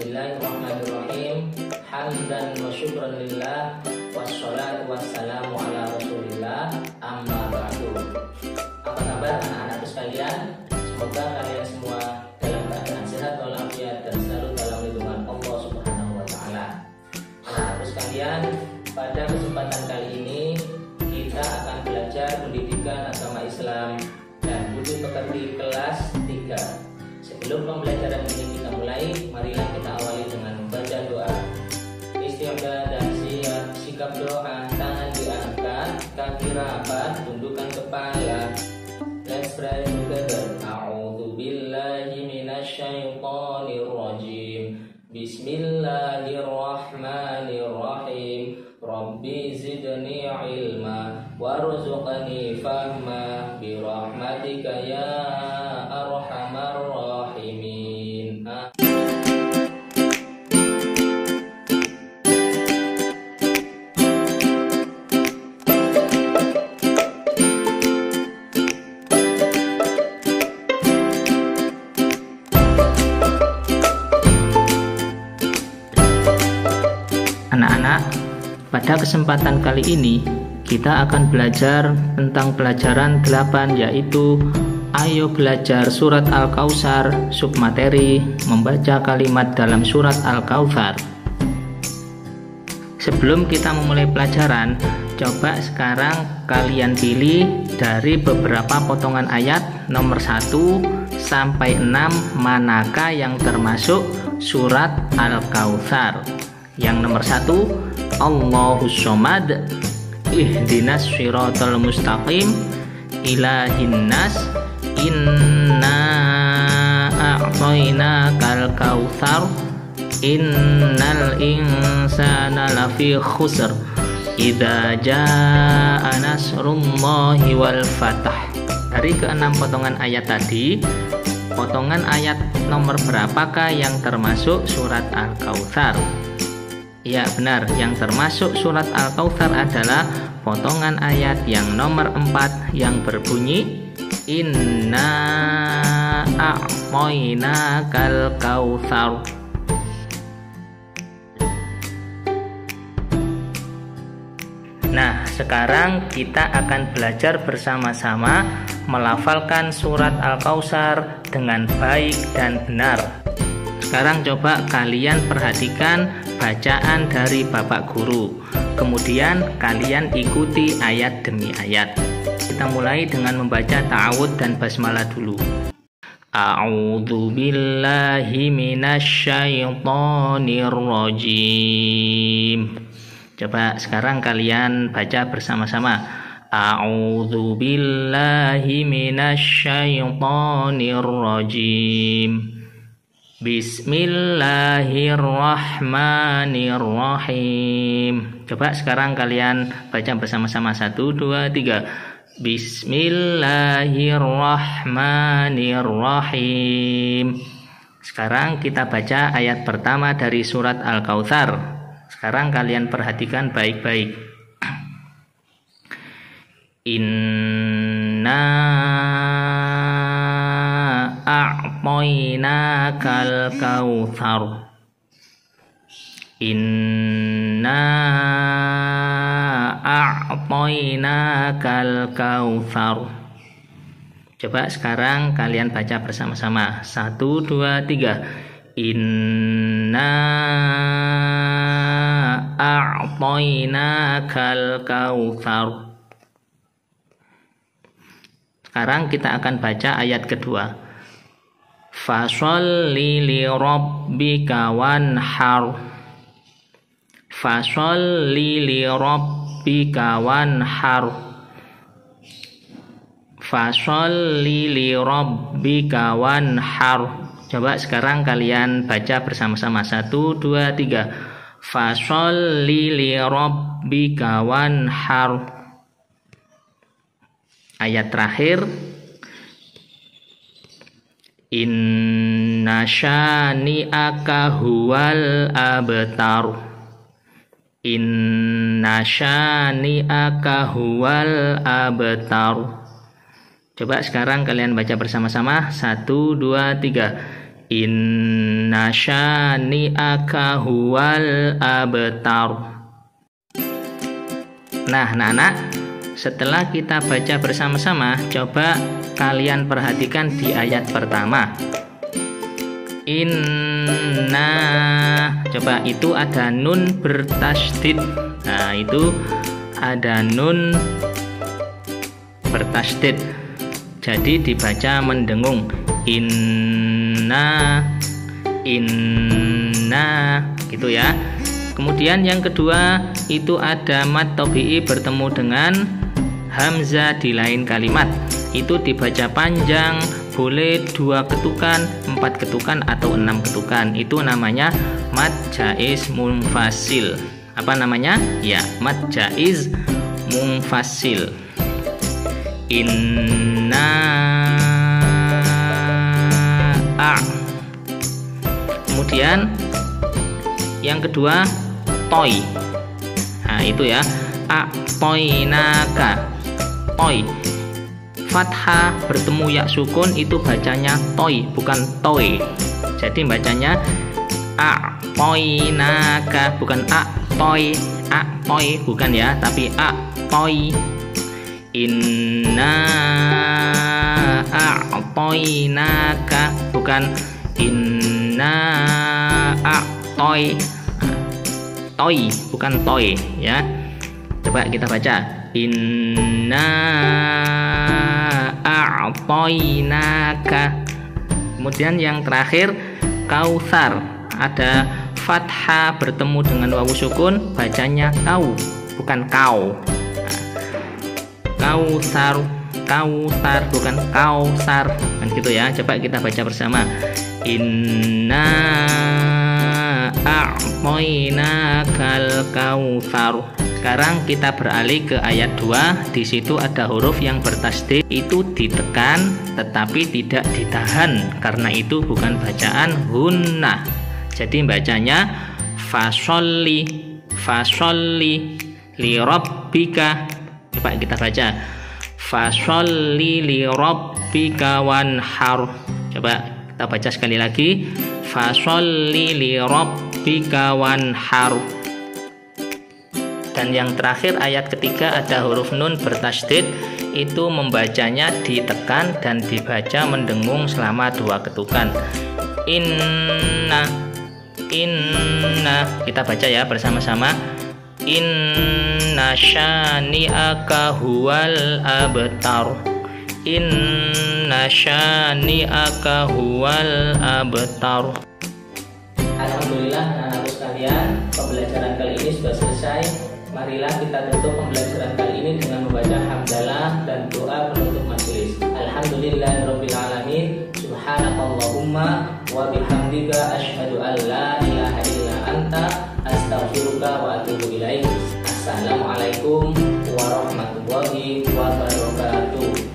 Bismillahirrahmanirrahim. Hamdan wa syukran lillah, wassalatu wassalamu ala rasulillah, amma ba'du. Apa kabar anak-anakku sekalian? Semoga kalian semua dalam keadaan sehat walafiat dan selalu dalam lindungan Allah Subhanahu wa taala. Anak-anakku sekalian, pada kesempatan kali ini kita akan belajar pendidikan agama Islam dan budi pekerti kelas 3. Sebelum pembelajaran ini kita mulai, marilah kita awali dengan membaca doa. Istiadah dan sikap doa, tangan diangkat, kaki rapat, tundukkan kepala. Let's pray together. A'udzu billahi minasyaitonir rajim. Bismillahirrahmanirrahim. Rabbi zidni ilma warzuqni fahma birahmatika ya arhamar rahimin. Anak-anak, pada kesempatan kali ini kita akan belajar tentang pelajaran 8, yaitu ayo belajar surat Al-Kautsar, submateri membaca kalimat dalam surat Al-Kautsar. Sebelum kita memulai pelajaran, coba sekarang kalian pilih dari beberapa potongan ayat nomor 1 sampai 6 manakah yang termasuk surat Al-Kautsar. Yang nomor 1, Allahus Shomad, ihdinas syiratal mustaqim, ilahin nas, inna a'tainakal kautsar, innal insana lafi khusr, idza jaa nasrullahi wal fath. Dari keenam potongan ayat tadi, potongan ayat nomor berapakah yang termasuk surat Al-Kautsar? Ya benar, yang termasuk surat Al-Kautsar adalah potongan ayat yang nomor 4 yang berbunyi Inna a'tainakal kautsar. Nah, sekarang kita akan belajar bersama-sama melafalkan surat Al-Kautsar dengan baik dan benar. Sekarang coba kalian perhatikan bacaan dari Bapak Guru. Kemudian kalian ikuti ayat demi ayat. Kita mulai dengan membaca ta'awudz dan basmalah dulu. A'udzu billahi minasyaitonir rajim. Coba sekarang kalian baca bersama-sama. A'udzu billahi minasyaitonir rajim. Bismillahirrahmanirrahim. Coba sekarang kalian baca bersama-sama. 1, 2, 3. Bismillahirrahmanirrahim. Sekarang kita baca ayat pertama dari surat Al-Kautsar. Sekarang kalian perhatikan baik-baik. Inna a'tainakal kautsar. Inna a'tainakal kautsar. Coba sekarang kalian baca bersama-sama. 1, 2, 3. Inna a'tainakal kautsar. Sekarang kita akan baca ayat kedua. Fasholli li rabbika wanhar. Fasholli li rabbika wanhar. Fasholli li rabbika wanhar. Coba sekarang kalian baca bersama-sama. 1, 2, 3. Fasholli li rabbika wanhar. Ayat terakhir. Inna syani'aka huwal abtar. Inna syani'aka huwal abtar. Coba sekarang kalian baca bersama-sama. 1, 2, 3. Inna syani'aka huwal abtar. Nah, anak-anak, setelah kita baca bersama-sama, coba kalian perhatikan di ayat pertama. Inna, coba itu ada nun bertasydid. Nah, itu ada nun bertasydid. Jadi dibaca mendengung. Inna, gitu ya. Kemudian yang kedua itu ada mad tabi'i bertemu dengan hamzah di lain kalimat. Itu dibaca panjang, boleh 2 ketukan, 4 ketukan atau 6 ketukan. Itu namanya mad jaiz munfasil. Apa namanya? Ya, mad jaiz munfasil. Inna Kemudian yang kedua toy. Nah, itu ya, toinaka, toy. Fathah bertemu ya sukun itu bacanya toy, bukan toy. Jadi bacanya toinaka, bukan toy, bukan ya, tapi toy. Inna a'toinaka, bukan inna a'toy. Toy, bukan toy ya. Coba kita baca. Inna a'toinaka. Kemudian yang terakhir kautsar, ada fathah bertemu dengan wawu sukun, bacanya kau, bukan kau. Kautsar, bukan kausar, kan gitu ya. Coba kita baca bersama. Inna a'toinakal kautsar. Sekarang kita beralih ke ayat 2. Di situ ada huruf yang bertasydid, itu ditekan tetapi tidak ditahan, karena itu bukan bacaan hunna. Jadi bacanya fasolli li rabbika. Coba kita baca. Fasolli li rabbika wanhar. Coba kita baca sekali lagi. Fasolli li rabbika wanhar. Dan yang terakhir ayat ketiga ada huruf nun bertasydid, itu membacanya ditekan dan dibaca mendengung selama 2 ketukan. Inna. Kita baca ya bersama-sama. Inna syani'aka huwal abtar. Inna syani'aka huwal abtar. Alhamdulillah anak-anak sekalian, pembelajaran kali ini sudah selesai. Marilah kita tutup pembelajaran kali ini dengan membaca hamdalah dan doa penutup majelis. Alhamdulillahirabbil alamin. Subhanakallahumma wa bihamdika asyhadu an la ilaha illa anta astaghfiruka wa atubu ilaik. Assalamualaikum warahmatullahi wabarakatuh.